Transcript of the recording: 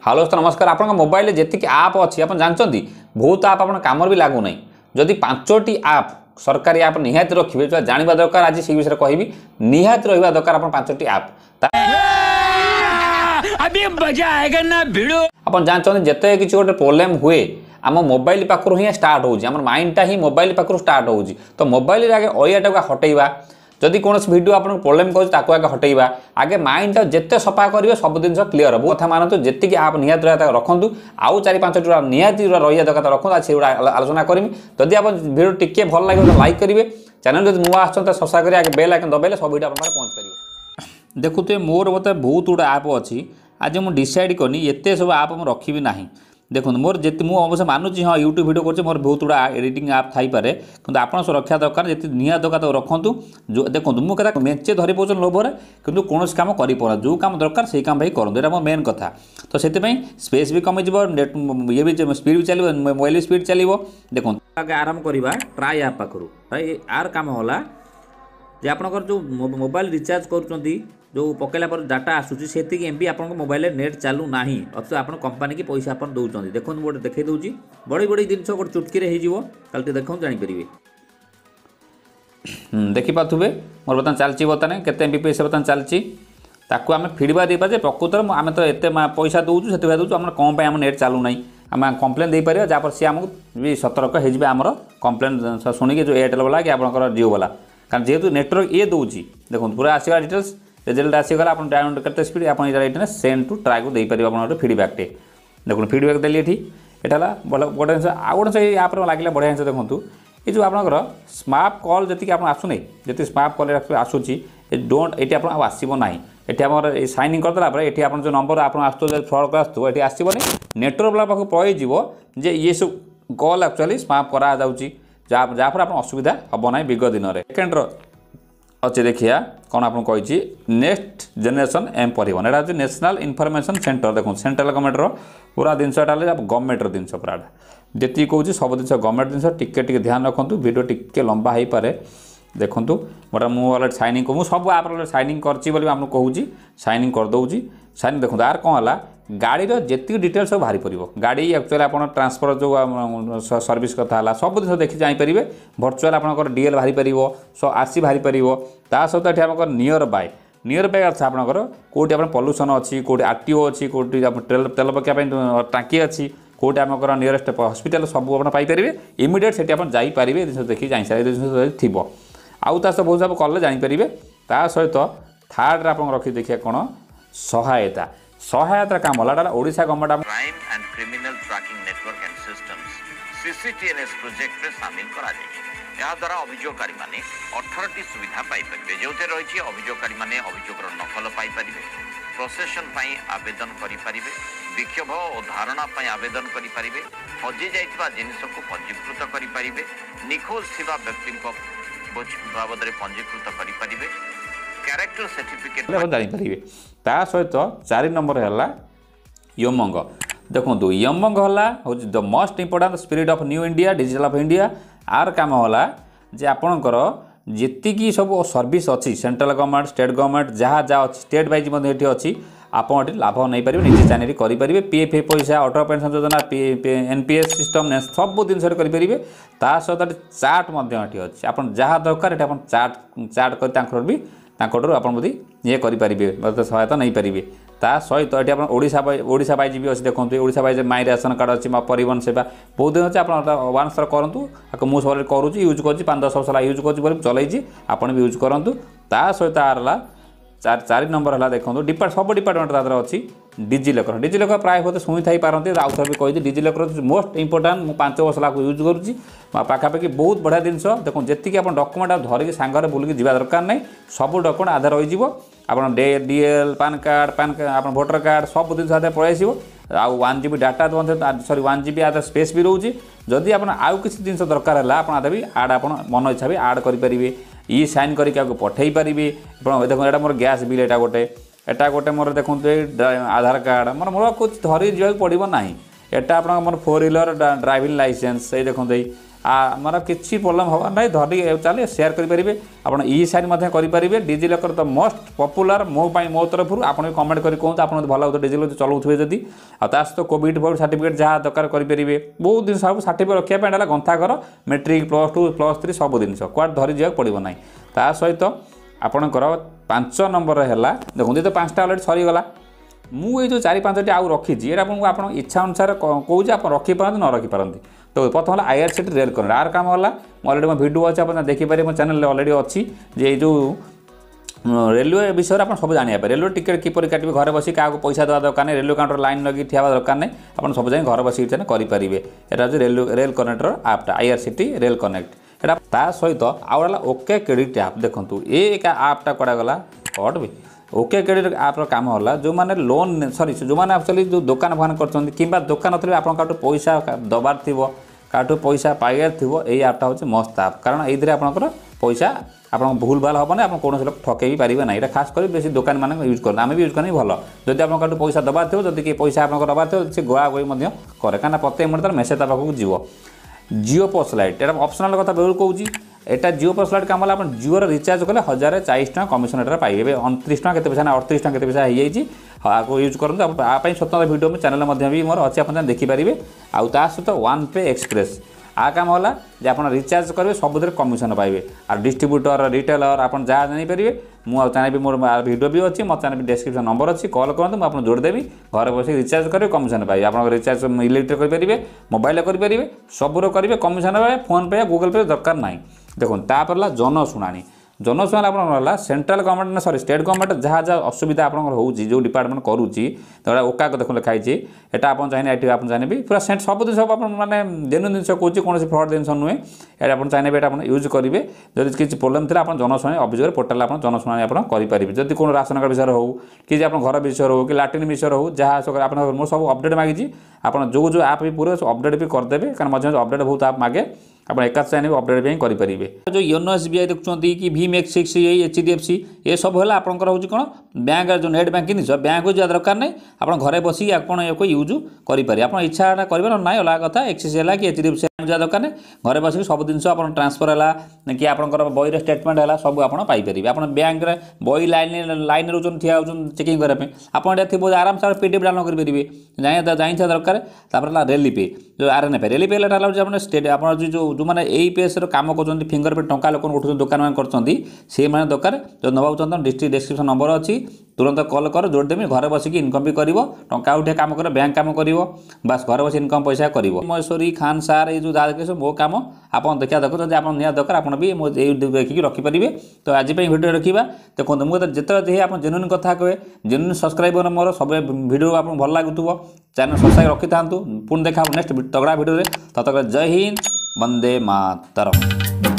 Hello दोस्तों नमस्कार। आप मोबाइल जी आप अच्छी आप जानते बहुत आप कम भी लगुना जदि 5टी आप सरकारी आप निहाती रखिए जो जानवा दरकार आज से विषय कहि निहाती रहा दरकार आप 5टी आप अभी मजा आएगा ना भिड़ो। आप जानते जिते किसी गोटे प्रोब्लेम हुए आम मोबाइल पाखर ही स्टार्ट होम माइंडटा ही मोबाइल पाखर स्टार्ट हो तो मोबाइल आगे अयाटा हटेवा जदि कौन वीडियो आप प्रोब्लेम कर आगे हटेवा आगे माइंड जिते सफा करेंगे सब जिन क्लीयर हम कथा मानते जी आप निहाती रखु आउ 4-5टी निहाती रही दरकार रखु से आलोचना करमी जदि आप वीडियो टी भल लगे तो लाइक करेंगे चैनल जो नुआ आसता सब्सक्राइब करेंगे आगे बेल आइकन दबाइले सब वीडियो आप पहुँच पार देखुए मोर मतलब बहुत गुड़ा आप अच्छी आज मुझे डिसाइड करनी एत सब आप रखी ना देखो मोर जी मुझे मानुची हाँ यूट्यूब वीडियो कर मोर बहुत गुड़ा एडिटिंग आप थीपे कि आप रखा दरकार जी निहा दरकार रखु जो देखो मुझे मेचे धरी पाँच लोभर कि कौन कम कर जो कम दरकार से कम भाई करूँ यहाँ मोर मेन कथा तो से स्पेस भी कमिज नेट ये भी स्पीड भी चलो मोबाइल भी स्पीड चलो देखो आगे आरंभ करवा ट्राई आप पाखु ट्राई आर कम होला जे आपनकर जो मोबाइल रिचार्ज कर जो पकेला पर डाटा आसूची सेति एमबी आपन मोबाइल नेट चालू नाही अथवा आपन कंपनी की पैसा आपन दउचंदी देखो गोटे देखै दउची बड़ी बड़ी जिनस गोटे चुटकी रे हो कल देखो जानी परिवे देखि पाथुबे मोर बतन चलची बतने केते एमबी से बतन चलची ताकू आमे फीडबैक देबा जे प्रकृतर आमे तो एते पैसा दउचु सेति दउचु हमर कम पे हम नेट चालू नाही आम कंप्लेन दे पारिबा जा पर से हमको भी सतर्क हे जिबे हमर कंप्लेन सुनी के जो एयरटेल वाला कि आपनकर जियो वाला कारण जेहेतु नेटवर्क ये दउची देखो पूरा आसीबा डिटेल्स रिजल्ट आसीगला आप डाउनलोड करते स्पीड आप सेंड टू ट्राई को दे पारे आप फीडबैक टे देखो फीडबैक देली ये यहाँ गोटे जिन आउ गोटे से आप लगे बढ़िया जिन देखो ये जो आपंकर स्मार्ट कॉल जी आप आसुना जी स्मार्ट कॉल आसूसी डोंट ये आप आसब ना ये आम साइनिंग करदेला ये आप जो नंबर आप फ्रड कर आसो ये आसबनी नेटवर्क वाला पाक पलि ये सब कॉल एक्चुअली स्मार्ट करा जहाँफल आप असुविधा हम ना विगत दिन में सेकेंड अच्छे देखिया कौन आपको कही नेक्स्ट जेनेरेशन एम परिवहन यहाँ हूँ नेशनल इनफॉरमेशन सेंटर देखो सेंट्रल गवर्नमेंटर पूरा जिनसा गवर्नमेंट जिनस पूरा जी कौन सब जिन गवर्नमेंट जिन टिके ध्यान रखु वीडियो टिके लंबा हो पाए देखूँ मोटा मुझे सैनिंग मुझे सब आप सैनिंग करमको कहूँ सैनिंग करदे सैनिंग देखो यार कौन है गाड़ी जी डिटेल्स सब बाहरी पड़ो गाड़ी एक्चुअली आप ट्रांसफर जो सर्विस कथा है सब जिन देखी जापर भर्चुआल आप डीएल बाहरी पार आरसी बाहरी पार ता सहित ये आप नियर बाय अर्थ आपंकर कौटी आप पल्यूसन अच्छी कौटी आरटीओ अच्छी कौटी तेल पकाई टांकी अच्छी कौटी आमर नियरेस्ट हस्पिटाल सब आप पाइपर इमिडिएट से जापारे जिन देखिए जाए थी आउ ता सब बहुत सब कले जापर ता सहित थार्ड आप रखी देखिए कौन सहायता सहायता काम होला Odisha government crime and criminal tracking network and systems CCTNS project रे शामिल करा जाय या द्वारा अभियोगकारी माने 18टी सुविधा पाई परिबे जोते रहिछि अभियोगकारी माने अभियोगर नकल पाई परिबे प्रोसेशन पई आवेदन करि परिबे विक्षोभ और धारणा पई आवेदन करि परिबे हजि जाइतबा जिनिस को पंजीकृत करि परिबे निखोज थिबा व्यक्ति को बाबद रे पंजीकृत करि परिबे कैरेक्टर सर्टिफिकेट जानीपारे ता सहित 4 नंबर है यमंग देखो यमंग हूँ the most important spirit of new India digital of India आर काम है जे आपणकर जी सब सर्विस अच्छी सेंट्रल गवर्नमेंट स्टेट गवर्नमेंट जहाँ जहाँ अच्छी स्टेट वाइज ये अच्छी आप लाभ नहीं पारे निजे चैनल करेंगे पीएफ पैसा Atal pension Yojana NPS system सब जिन करेंगे ता सहित चार्ट अच्छी आप जहाँ दरकार ये चार्ट कर भी आप ये करेंगे सहायता नहीं पारे ता सहित ये ओडिशा वाइज भी अच्छे देखते Odisha wise my ration card अच्छी परिवहन सेवा बहुत दिन अच्छे आप वन स्तर करूँ मुझे सब करुँच यूज कर 5-10 वर्ष यूज कर चलती आपड़ भी यूज करूँ ता सहित आर 4 नंबर है देखो सब डिपार्टमेंट अच्छी डिजिलकर प्राय होते शुणी थी पारती आउ थे भी कही डिजिलकर मोस्ट इंपोर्टाट मुझे 5 वर्ष लागू यूज करुँची पाखापाखि बहुत बढ़िया जिनस देखो जी आप डॉक्यूमेंट धरिकी सांगे बुलिकी जा दरकार नहीं सब डॉक्यूमेंट आधार रही आप डीएल पैन कार्ड आप भोटर कार्ड सब जिन आधार पलि आउ 1 GB data sorry 1 GB Aadhaar space भी रोचे जदि आप आउ किसी जिन दरकार है आप आधा भी आड आप मन इच्छा भी आड करेंगे ई साइन करके पठे पारे देखो यहाँ मोर गैस बिल एटा गोटे मोर देखो आधार कार्ड मोर मोर कुछ धरी जा पड़ो ना एटा आप मोर 4 व्हीलर ड्राइविंग लाइसेंस ये देखो आमर किसी प्रोब्लेम हवा ना धरी चलिए सेयार करेंगे आप ई साइन करेंगे डिजिलकर तो मोस्ट पपुलर मो तरफ आप कमेंट कर कहते आप भल हो डिजिलकर चलाऊे जदि सहित कोविड फोविड सर्टिफिकेट जहाँ दरकार करेंगे बहुत दिन सब सर्टिफिकेट रखापी है गंथाघर मैट्रिक +2 +3 सब जिन कुआड धरी जावाक पड़ो ना ता सहित आपणकर 5 नंबर है देखो ये तो 5टा अलरेडी सरीगला मुझे जो 4-5टी आउ रखी ये आप इच्छा अनुसार कौच आप रखिपारती न रखिपारती तो प्रथम है IRCTC रेल कनेक्ट आर काम है अलरेडी मो वीडियो अच्छे आप देखिपारे मो चैनल अलरेडी अच्छी जे जो रेलवे विषय में आप सब जानापे रेलवे टिकेट किपर काटे घर बस क्या पैसा देवा दरकार नहीं रेलवे काउंटर लाइन लगे ठिया दरकार नहीं आप सब जाए घर बस करेंगे यहाँ हूँ रेल कनेक्टर आपटा IRCTC रेल कनेक्ट एटा ता सहित आउला ओके क्रेडिट ऐप देखो ये आपटा कड़ा गला कट भी ओके क्रेडिट आप्र काम है जो मैंने लोन सरी जो मैंने एक्चुअली जो दुकान फान कर दुकान थी आप पैसा दबार थी काठू पैसा पाइबार थी यही ऐपटा हूँ मस्त ऐप कारण ये आपंकर पैसा आप भूल भाल हेनी आप कौन लोग ठके भी पारे ना यहाँ खास कर बेसी दुकान मान यूज कर आम भी यूज करनी भल जब आप पैसा दबार थो जब कि पैसा आप दबार थो सी गोड़ा गोई कै क्या प्रत्येक मिनट तार मेसेज पाखक जीव जिओ पोस्ट लाइट एटा ऑप्शनल कथा बेल कहूँ एटा जिओ पोस्ट लाइट काम आप जिओर रिचार्ज कले 1040 टका कमिशन एटा पाइबे 29 टका केते पैसा ना 38 टका केते पैसा हो जाइए आपको यूज करूँ आप स्वतंत्र वीडियो में चैनल भी मोर अच्छे आप देखिपारे आउ ता सहित वन पे एक्सप्रेस आ काम है जे आप रिचार्ज करेंगे सबुद कमिशन पाइबे आ डिस्ट्रीब्यूटर रिटेलर आप जहाँ जानीपारे मुझे चाहबी मोर वीडियो भी अच्छी मत चाहबी डिस्क्रिप्शन नंबर अच्छी कॉल करूँ मुझे जोड़देवी घर बस रिचार्ज करेंगे कमिशन पाइबे आप रिचार्ज इलेक्ट्रिक करेंगे मोबाइल करेंगे सबूर करेंगे कमिशन पाइबे फोन पे गुगल पे दरकार ना देखो तापर जनशुणाणी जनशुणाणी आप central government sorry state government जहाँ जहाँ असुविधा आप जो डिपार्टमेंट करुच्ची ओका देखो लिखाई एटा आप चाहिए ये आप चाहिए पूरा सेंट सब जिन सब मैंने जेन्युइन जिन कौन कौन फ्रड जिन नुहे ये आप चाहिए ये आप यूज करेंगे जब किसी प्रोब्लेम थी आप जनशुणाणी अभियोग पोर्टाल आप जनशुणाणी आप करेंगे जब कौन राशन कार्ड विषय हो कि आप घर विषय हो कि लाट्रिन विषय हो जहाँ आप मोर सब अपडेट मांगी आप जो जो आप भी पूरे अपडेट भी करदेवे कारण मझे अपडेट बहुत आप मागे आप एक चाहिए अपडेट भी करेंगे जो योनो SBI देखुं कि VMX6 HDFC ये सब है आपंकर हूँ कौन बैंक जो नेट बैंकिंग बैंक को जा दरकार नहीं आप घर बस आपको यूज करेंगे आप इच्छा करेंगे ना अलग कथा एक्सिस है कि HDFC जा दरकार नहीं घर बस सब जिन आप ट्रांसफर है कि आपंकर बही स्टेटमेंट है सब आप पाइपर आप बैंक बही लाइन रोज ठिया हो चेकिंग करने आप थी आराम से PDF डाउनलोड करेंगे जाइए दरकार रेली पे जो RNF रेली पे आप स्टेट आप जो मैंने यही पेस्र काम कर फिंगर पे टंका लोक उठुन दुकान मान कर दरकार जो नवा चाहते डिस्ट्रिक्ट डिस्क्रिप्शन नंबर अच्छी तुरंत कॉल कर जोड़देवी घर बसिक इनकम भी कर टंका उठे काम कर बैंक काम कर बास घर बस इनकम पैसा कर महेश्वरी खान सार ये जो दादा मो काम आप देखा देखो जब आप निया दरकार आप भी देखिए रखिपारे तो आज वीडियो रखा देखो मुझे जिते आप जेन्युइन कथा कहे जेन्युइन सब्सक्राइबर मोर सब वीडियो आप भल लगुव चैनल सब्सक्राइब रखी था पुणी देखा नेक्स्ट तगड़ा वीडियो तक जय हिंद वंदे मातरम।